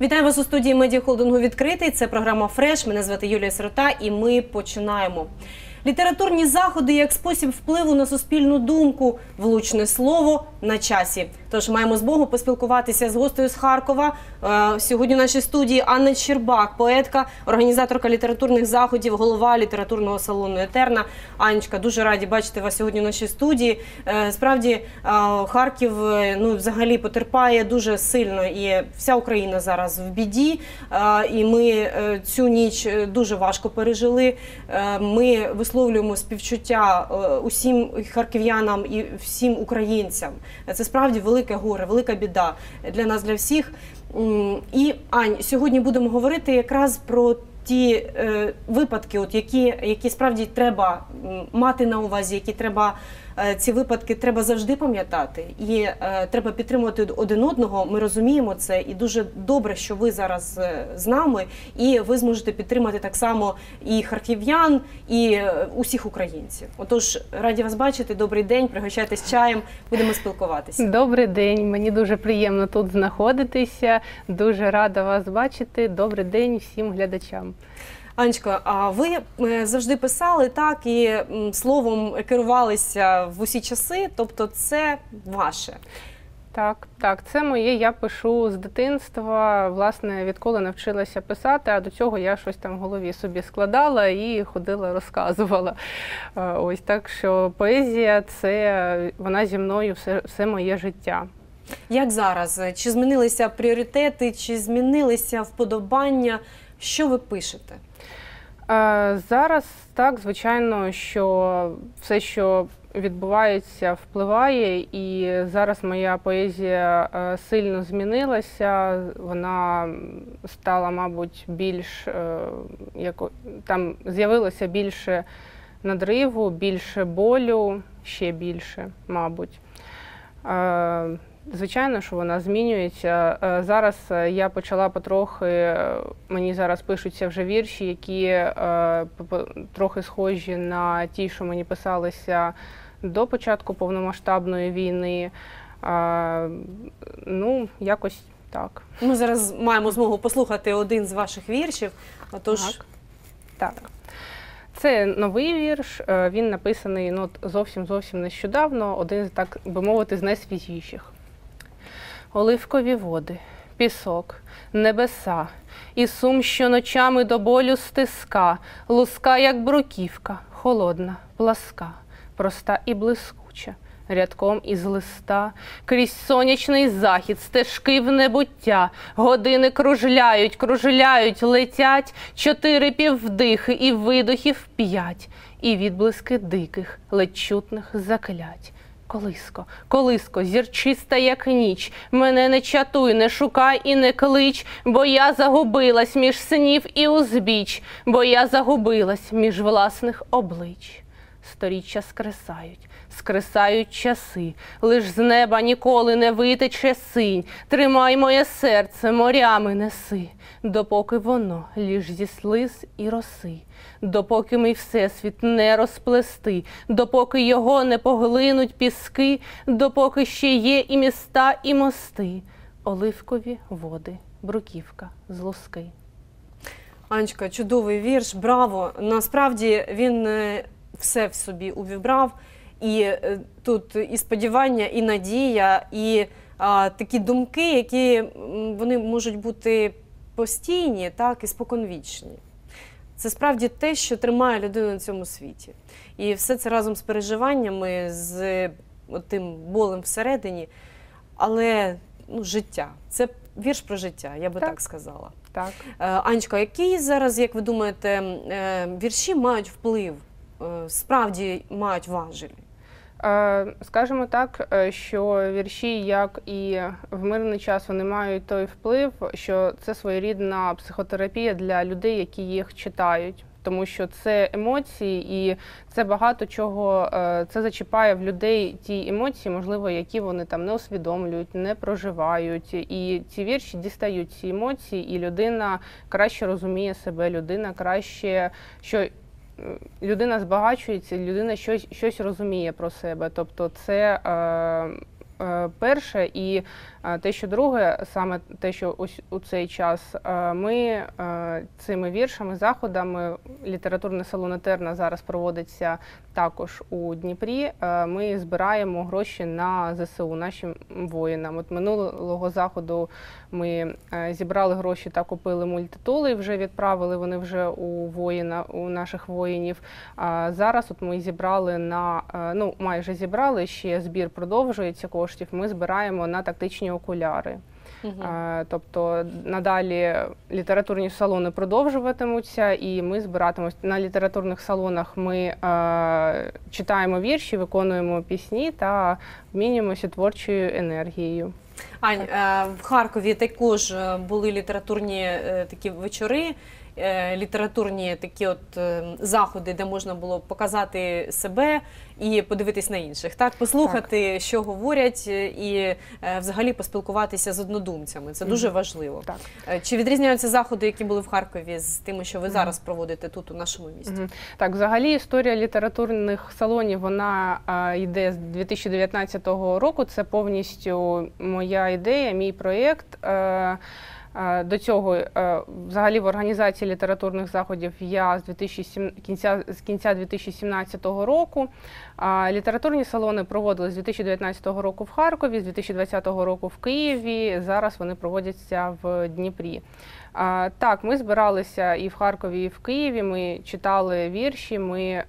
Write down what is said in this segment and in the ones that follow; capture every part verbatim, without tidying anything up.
Вітаю вас у студії медіахолдингу «Відкритий». Це програма «Фреш». Мене звати Юлія Сирота і ми починаємо. Літературні заходи як спосіб впливу на суспільну думку. Влучне слово на часі. Тож маємо змогу поспілкуватися з гостею з Харкова. Сьогодні в нашій студії Анна Щербак, поетка, організаторка літературних заходів, голова літературного салону «Етерна». Анечка, дуже раді бачити вас сьогодні в нашій студії. Справді, Харків ну, взагалі потерпає дуже сильно, і вся Україна зараз в біді. І ми цю ніч дуже важко пережили. Ми висловлюємо співчуття усім харків'янам і всім українцям. Це справді велике горе, велика біда для нас, для всіх. І, Ань, сьогодні будемо говорити якраз про ті е, випадки, от, які, які справді треба мати на увазі, які треба, е, ці випадки треба завжди пам'ятати. І е, треба підтримувати один одного, ми розуміємо це. І дуже добре, що ви зараз е, з нами, і ви зможете підтримати так само і харків'ян, і е, усіх українців. Отож, раді вас бачити, добрий день, пригощайтесь чаєм, будемо спілкуватися. Добрий день, мені дуже приємно тут знаходитися, дуже рада вас бачити, добрий день всім глядачам. Анечко, а ви завжди писали так і словом керувалися в усі часи, тобто це ваше? Так, так, це моє, я пишу з дитинства, власне, відколи навчилася писати, а до цього я щось там в голові собі складала і ходила, розказувала. Ось, так що поезія, це, вона зі мною все, все моє життя. Як зараз? Чи змінилися пріоритети, чи змінилися вподобання? Що ви пишете? Зараз так, звичайно, що все, що відбувається, впливає, і зараз моя поезія сильно змінилася, вона стала, мабуть, більш, як, там з'явилося більше надриву, більше болю, ще більше, мабуть. Звичайно, що вона змінюється. Зараз я почала потрохи, мені зараз пишуться вже вірші, які трохи схожі на ті, що мені писалися до початку повномасштабної війни. Ну, якось так. Ми зараз маємо змогу послухати один з ваших віршів. Отож... Так. Так. Це новий вірш, він написаний ну, зовсім-зовсім нещодавно, один, так би мовити, з найсвіжіших. Оливкові води, пісок, небеса, і сум, що ночами до болю стиска, луска, як бруківка, холодна, пласка, проста і блискуча, рядком із листа, крізь сонячний захід, стежки в небуття, години кружляють, кружляють, летять, чотири піввдихи і видохів п'ять, і відблиски диких, ледь чутних заклять. Колиско, колиско, зірчиста, як ніч, мене не чатуй, не шукай і не клич, бо я загубилась між снів і узбіч, бо я загубилась між власних облич. Сторіччя скресають, скресають часи, лиш з неба ніколи не витече синь, тримай моє серце, морями неси, допоки воно лиш зі слиз і роси. Допоки мій всесвіт не розплести, допоки його не поглинуть піски, допоки ще є і міста, і мости, оливкові води, бруківка з луски. Анечка, чудовий вірш, браво! Насправді він все в собі увібрав, і тут і сподівання, і надія, і а, такі думки, які вони можуть бути постійні, так, і споконвічні. Це справді те, що тримає людину на цьому світі. І все це разом з переживаннями, з тим болем всередині. Але ну, життя. Це вірш про життя, я би так, так сказала. Так. Анечка, які зараз, як ви думаєте, вірші мають вплив, справді мають важелі? Скажімо так, що вірші, як і в мирний час, вони мають той вплив, що це своєрідна психотерапія для людей, які їх читають. Тому що це емоції, і це багато чого, це зачіпає в людей ті емоції, можливо, які вони там не усвідомлюють, не проживають. І ці вірші дістають ці емоції, і людина краще розуміє себе, людина краще, що людина збагачується, людина щось, щось розуміє про себе. Тобто це е, е, перше. І е, те, що друге, саме те, що ось у цей час е, ми е, цими віршами, заходами, літературний салон «Етерна» зараз проводиться також у Дніпрі. Е, ми збираємо гроші на зе се у, нашим воїнам. От минулого заходу ми е, зібрали гроші та купили мультитули, вже відправили вони вже у воїна, у наших воїнів. А зараз от ми зібрали на, е, ну майже зібрали, ще збір продовжується коштів, ми збираємо на тактичні окуляри. Угу. Е, тобто надалі літературні салони продовжуватимуться, і ми збиратимемось. На літературних салонах ми е, читаємо вірші, виконуємо пісні та обмінюємося творчою енергією. Ань, в Харкові також були літературні такі вечори, літературні такі от заходи, де можна було показати себе і подивитись на інших, так? Послухати, так, що говорять, і взагалі поспілкуватися з однодумцями. Це дуже важливо. Так. Чи відрізняються заходи, які були в Харкові, з тими, що ви зараз проводите тут, у нашому місті? Так, взагалі історія літературних салонів, вона йде з дві тисячі дев'ятнадцятого року. Це повністю моя ідея, мій проєкт. До цього, взагалі, в організації літературних заходів я з, дві тисячі сімнадцятого, кінця, з кінця дві тисячі сімнадцятого року. Літературні салони проводили з дві тисячі дев'ятнадцятого року в Харкові, з дві тисячі двадцятого року в Києві, зараз вони проводяться в Дніпрі. Так, ми збиралися і в Харкові, і в Києві, ми читали вірші, ми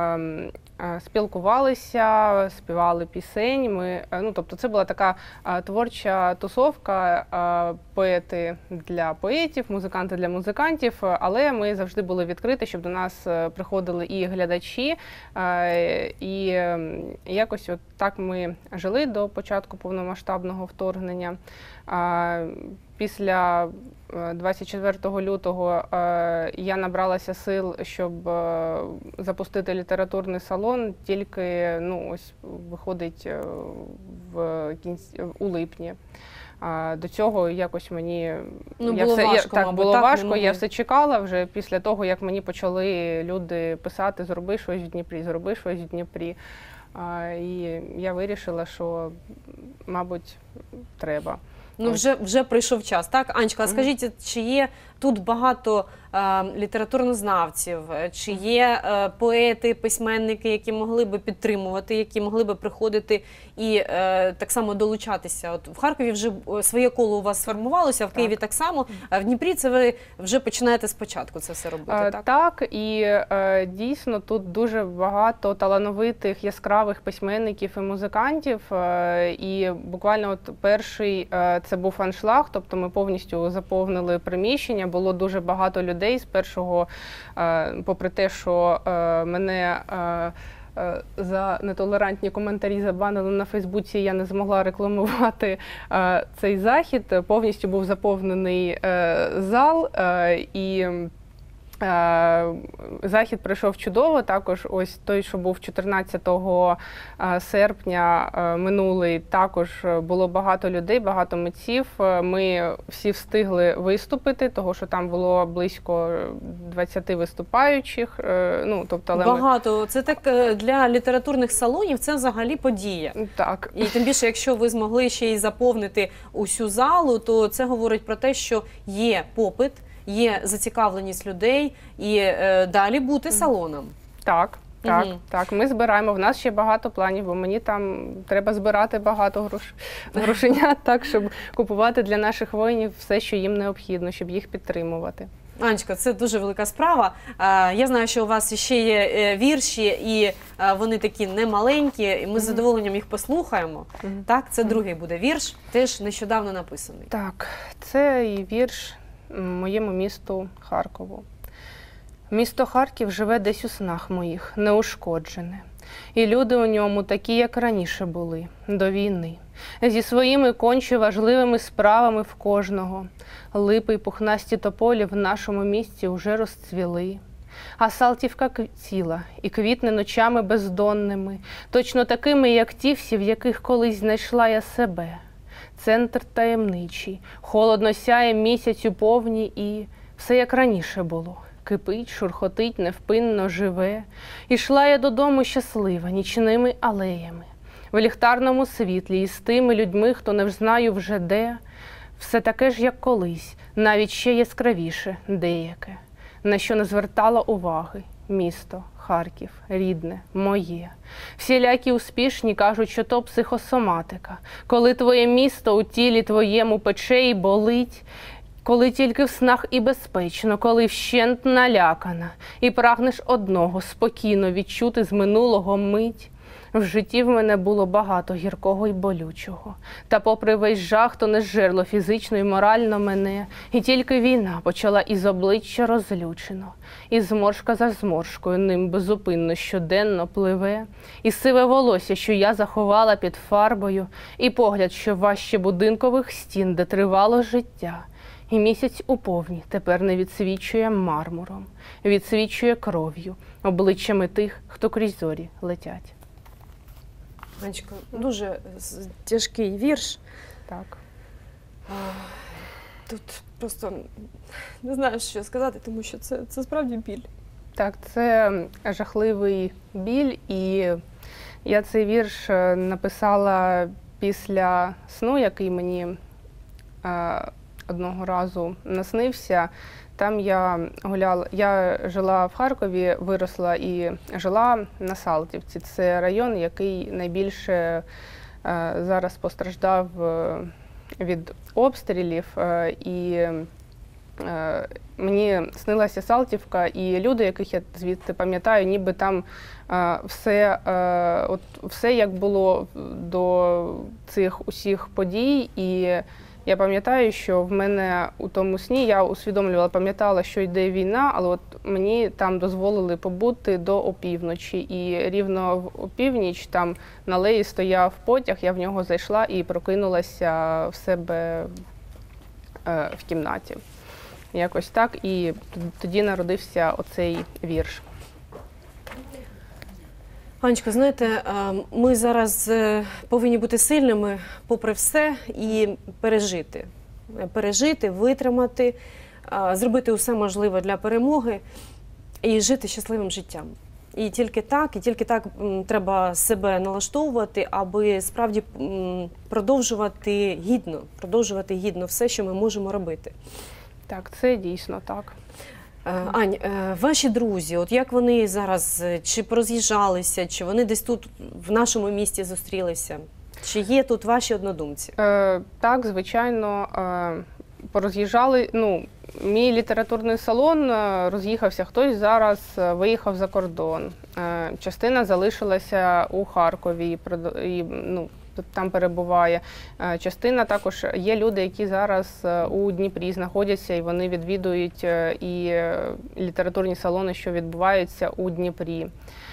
спілкувалися, співали пісень. Ми, ну, тобто це була така а, творча тусовка, а, поети для поетів, музиканти для музикантів, але ми завжди були відкриті, щоб до нас приходили і глядачі. А, і якось от так ми жили до початку повномасштабного вторгнення. А, після двадцять четвертого лютого я набралася сил, щоб запустити літературний салон, тільки, ну, ось виходить в кінці, у липні. До цього якось мені ну, я було все, важко, я, так, мабуть, було так, важко, я все чекала вже після того, як мені почали люди писати: зроби щось в Дніпрі, зроби щось в Дніпрі. І я вирішила, що, мабуть, треба. Ну, вже, вже прийшов час, так? Анечка, а скажіть, чи є тут багато е, літературнознавців, чи є е, поети, письменники, які могли би підтримувати, які могли би приходити і е, так само долучатися? От в Харкові вже своє коло у вас сформувалося, в Києві так, так само, а в Дніпрі це ви вже починаєте спочатку це все робити, е, так? Так, і е, дійсно тут дуже багато талановитих, яскравих письменників і музикантів, е, і буквально от перший е, це був аншлаг, тобто ми повністю заповнили приміщення, було дуже багато людей з першого, попри те, що мене за нетолерантні коментарі забанили на Фейсбуці, я не змогла рекламувати цей захід, повністю був заповнений зал, і захід пройшов чудово. Також ось той, що був чотирнадцятого серпня минулий, також було багато людей, багато митців. Ми всі встигли виступити, того що там було близько двадцяти виступаючих. Ну, тобто, але багато. Ми... Це так для літературних салонів це взагалі подія. Так. І тим більше, якщо ви змогли ще й заповнити усю залу, то це говорить про те, що є попит, є зацікавленість людей і е, далі бути салоном. Так, так, угу. так. Ми збираємо. В нас ще багато планів, бо мені там треба збирати багато грош... грошенят, так, щоб купувати для наших воїнів все, що їм необхідно, щоб їх підтримувати. Анечка, це дуже велика справа. Я знаю, що у вас ще є вірші, і вони такі немаленькі, і ми з задоволенням їх послухаємо. Mm-hmm. Так, це другий буде вірш, теж нещодавно написаний. Так, це і вірш моєму місту Харкову. Місто Харків живе десь у снах моїх, неушкоджене. І люди у ньому такі, як раніше були, до війни. Зі своїми конче важливими справами в кожного. Липи й пухнасті тополі в нашому місті уже розцвіли. А Салтівка ціла і квітне ночами бездонними, точно такими, як ті всі, в яких колись знайшла я себе. Центр таємничий, холодно сяє місяць у повні, і все як раніше було. Кипить, шурхотить, невпинно живе. Ішла я додому щаслива, нічними алеями. в ліхтарному світлі і з тими людьми, хто не знаю вже де, все таке ж, як колись, навіть ще яскравіше деяке, на що не звертала уваги. Місто, Харків, рідне, моє. Всілякі успішні кажуть, що то психосоматика. Коли твоє місто у тілі твоєму пече і болить, коли тільки в снах і безпечно, коли вщент налякана, і прагнеш одного спокійно відчути з минулого мить. В житті в мене було багато гіркого й болючого. Та попри весь жах, то не зжерло фізично і морально мене. І тільки війна почала із обличчя розлючено. І зморшка за зморшкою ним безупинно щоденно пливе. І сиве волосся, що я заховала під фарбою. І погляд, що важче будинкових стін, де тривало життя. І місяць у повні тепер не відсвічує мармуром. Відсвічує кров'ю, обличчями тих, хто крізь зорі летять. Анечко, дуже з- тяжкий вірш. Так. А, Тут просто не знаю, що сказати, тому що це, це справді біль. Так, це жахливий біль, і я цей вірш е, написала після сну, який мені е, одного разу наснився. Там я гуляла, я жила в Харкові, виросла і жила на Салтівці. Це район, який найбільше е, зараз постраждав е, від обстрілів. Е, і е, мені снилася Салтівка, і люди, яких я звідти пам'ятаю, ніби там е, все, е, от, все як було до цих усіх подій. І я пам'ятаю, що в мене у тому сні, я усвідомлювала, пам'ятала, що йде війна, але от мені там дозволили побути до опівночі. І рівно в опівніч там на алеї стояв потяг, я в нього зайшла і прокинулася в себе е, в кімнаті. Якось так, і тоді народився оцей вірш. Анечко, знаєте, е, ми зараз е, повинні бути сильними попри все і пережити. Е, Пережити, витримати, е, зробити усе можливе для перемоги і жити щасливим життям. І тільки так, і тільки так м, треба себе налаштовувати, аби справді м, продовжувати гідно, продовжувати гідно все, що ми можемо робити. Так, це дійсно так. Е, Ань, е, ваші друзі, от як вони зараз, е, чи пороз'їжджалися, чи вони десь тут в нашому місті зустрілися? Чи є тут ваші однодумці? Е, так, звичайно, е, пороз'їжджали. Ну, мій літературний салон е, роз'їхався, хтось зараз е, виїхав за кордон. Е, частина залишилася у Харкові і, продо- і ну, там перебуває. Е, Частина також є люди, які зараз е, у Дніпрі знаходяться, і вони відвідують е, і е, літературні салони, що відбуваються у Дніпрі.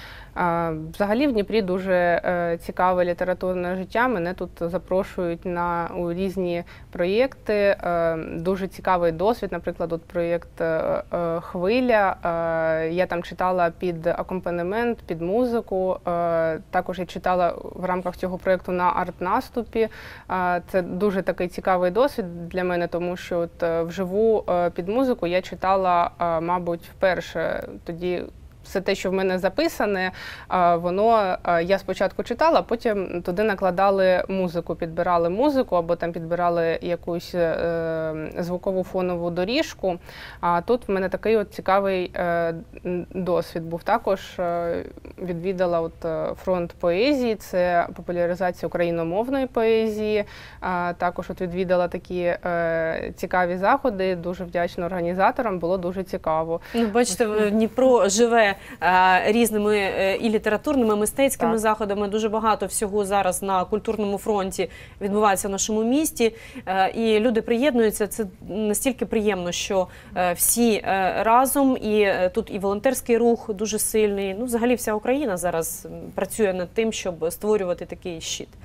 Е, Взагалі в Дніпрі дуже е, цікаве літературне життя. Мене тут запрошують на у різні проєкти. Е, Дуже цікавий досвід. Наприклад, от проєкт е, е, «Хвиля». Е, Я там читала під акомпанемент, під музику. Е, Також я читала в рамках цього проєкту на арт-наступі. Е, Це дуже такий цікавий досвід для мене, тому що от е, вживу е, під музику я читала, е, мабуть, вперше. Тоді все те, що в мене записане, а, воно а, я спочатку читала, потім туди накладали музику, підбирали музику або там підбирали якусь е, звукову фонову доріжку. А тут в мене такий от цікавий е, досвід був. Також е, відвідала от е, фронт поезії, це популяризація україномовної поезії. А, також от відвідала такі е, цікаві заходи, дуже вдячна організаторам, було дуже цікаво. Ну, бачите, Дніпро живе е, різними е, і літературними, мистецькими Так. заходами. Дуже багато всього зараз на культурному фронті відбувається в нашому місті. Е, і люди приєднуються. Це настільки приємно, що е, всі е, разом. І е, тут і волонтерський рух дуже сильний. Ну, взагалі вся Україна зараз м, працює над тим, щоб створювати такий щит.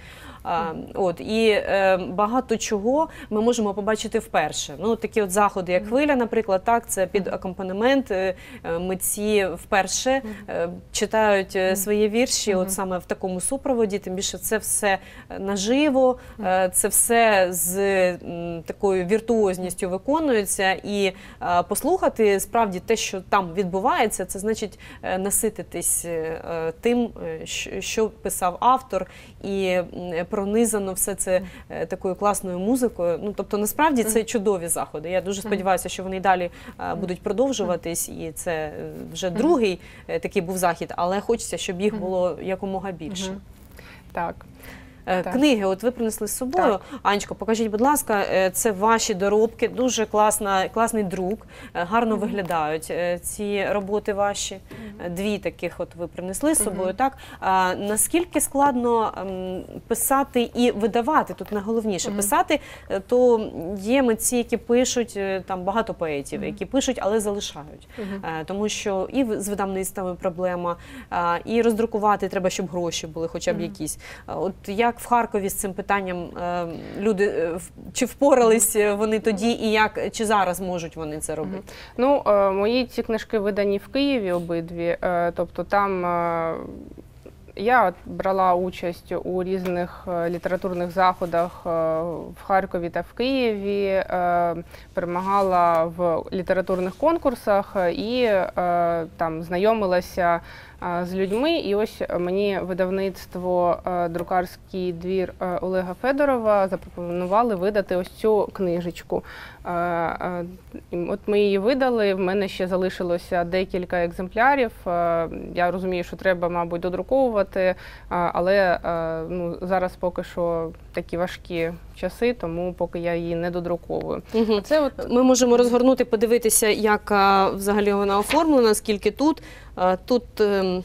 От, і е, багато чого ми можемо побачити вперше. Ну, такі от заходи, як «Хвиля», наприклад, так, це під акомпанемент, е, митці вперше е, читають е, свої вірші, от саме в такому супроводі, тим більше це все наживо, е, це все з м, такою віртуозністю виконується, і е, послухати справді те, що там відбувається, це значить е, насититись е, тим, е, що, що писав автор, і м, пронизано все це е, такою класною музикою. Ну, тобто, насправді, це чудові заходи. Я дуже сподіваюся, що вони далі е, будуть продовжуватись, і це е, вже другий е, такий був захід, але хочеться, щоб їх було якомога більше. Так. Е, Так. Книги, от ви принесли з собою. Так. Анечко, покажіть, будь ласка, е, це ваші доробки, дуже класна, класний друк, е, гарно виглядають е, ці роботи ваші. Е, Дві таких от ви принесли з собою, так? А наскільки складно ем, писати і видавати, тут найголовніше, писати, е, то є митці, які пишуть, е, там багато поетів, які пишуть, але залишають. Е, Тому що і в- з видавництвами проблема, а, і роздрукувати треба, щоб гроші були хоча б якісь. А От як в Харкові з цим питанням е, люди, е, в- чи впорались вони тоді, і як, чи зараз можуть вони це робити? Ну, е, мої ці книжки видані в Києві обидві, е, тобто там е, я от брала участь у різних е, літературних заходах е, в Харкові та в Києві, е, перемагала в літературних конкурсах е, і е, там знайомилася е, з людьми. І ось мені видавництво е, «Друкарський двір» е, Олега Федорова запропонували видати ось цю книжечку. Е, е, і От ми її видали, в мене ще залишилося декілька екземплярів. Е, Я розумію, що треба, мабуть, додруковувати, е, але е, ну, зараз поки що такі важкі часи, тому поки я її не додруковую. Угу. Це от Ми можемо розгорнути, подивитися, як а, взагалі вона оформлена, скільки тут. А, тут ем,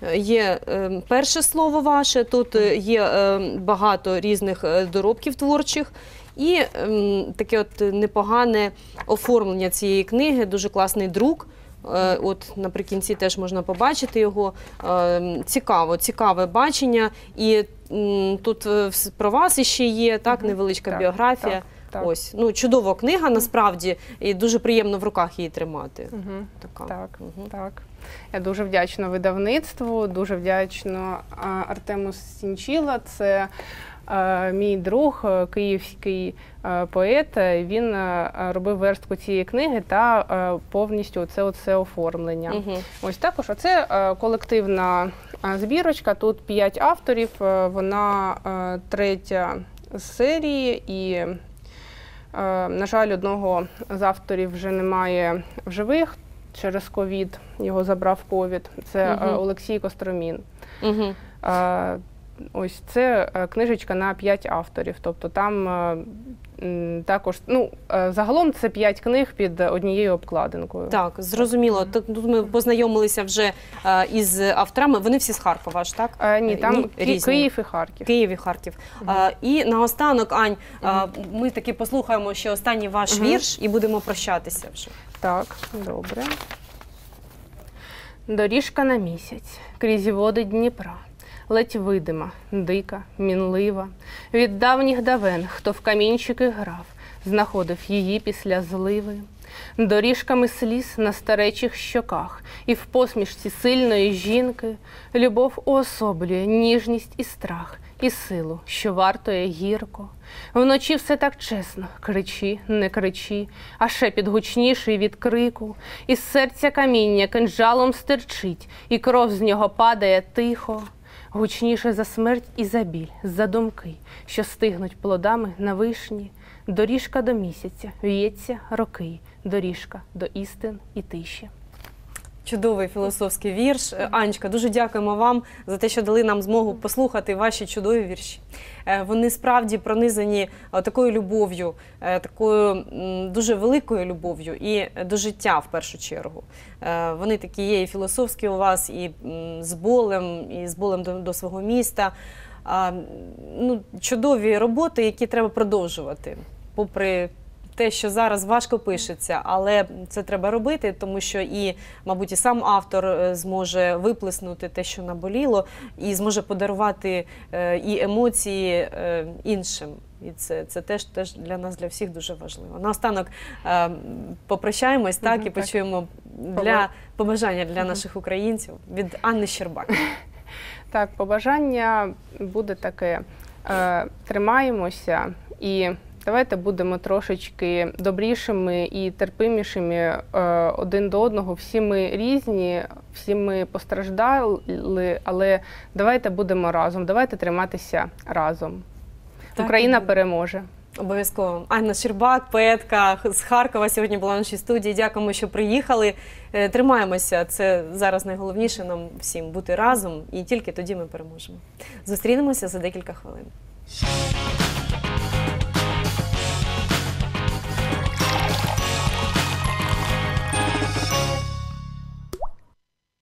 є ем, перше слово ваше, тут е, є ем, багато різних е, доробків творчих. І ем, таке от непогане оформлення цієї книги, дуже класний друк. Е, От наприкінці теж можна побачити його. Е, Цікаво, цікаве бачення. І м, тут е, вс- про вас іще є, так, невеличка Так, біографія. так, так. Ось, ну, чудова книга, насправді, і дуже приємно в руках її тримати. Мгм. Така. Так, Мгм. так. Я дуже вдячна видавництву, дуже вдячна а, Артему Сінчіла. Це а, мій друг, е, київський е, поет. Він е, робив верстку цієї книги та е, повністю це оце оформлення. Мгм. Ось також оце е, колективна е, збірочка. Тут п'ять авторів. е, Вона е, третя з серії і. е, На жаль, одного з авторів вже немає в живих через ковід, його забрав ковід. Це е, Мгм. Олексій Костромін. Мгм. Е, Ось це е, книжечка на п'ять авторів. Тобто там е, м, також, ну, е, загалом це п'ять книг під однією обкладинкою. Так, зрозуміло. Тут тут ми познайомилися вже е, із авторами. Вони всі з Харкова ж, так? Е, Ні, там Ні, Ки- різні. Київ і Харків. Київ і Харків. А, і наостанок, Ань, а, ми таки послухаємо ще останній ваш Мгм. вірш і будемо прощатися вже. Так, добре. Доріжка на місяць, крізь води Дніпра, ледь видима, дика, мінлива. Від давніх давен, хто в камінчики грав, знаходив її після зливи. Доріжками сліз на старечих щоках, і в посмішці сильної жінки любов уособлює ніжність і страх, і силу, що вартує гірко. Вночі все так чесно, кричи, не кричи, а шепіт гучніший від крику. Із серця каміння кинджалом стирчить, і кров з нього падає тихо. Гучніше за смерть і за біль, за думки, що стигнуть плодами на вишні. Доріжка до місяця, в'ється роки, доріжка до істин і тиші. Чудовий філософський вірш. Е, Анечка, дуже дякуємо вам за те, що дали нам змогу послухати ваші чудові вірші. Е, Вони справді пронизані е, такою любов'ю, е, такою м, дуже великою любов'ю і до життя в першу чергу. Е, Вони такі є і філософські у вас, і м, з болем, і з болем до, до свого міста. А, ну, чудові роботи, які треба продовжувати, попри те, що зараз важко пишеться, але це треба робити, тому що і, мабуть, і сам автор е, зможе виплеснути те, що наболіло, і зможе подарувати е, і емоції е, іншим. І це, це теж, теж для нас, для всіх дуже важливо. Наостанок е, попрощаємось, так, Мгм, і так. почуємо для побажання для наших українців від Анни Щербак. Так, побажання буде таке. Е, тримаємося і давайте будемо трошечки добрішими і терпимішими е, один до одного. Всі ми різні, всі ми постраждали, але давайте будемо разом, давайте триматися разом. Так, Україна і- переможе. Обов'язково. Анна Щербак, поетка з Харкова, сьогодні була в нашій студії. Дякуємо, що приїхали. Е, Тримаємося. Це зараз найголовніше нам всім бути разом, і тільки тоді ми переможемо. Зустрінемося за декілька хвилин.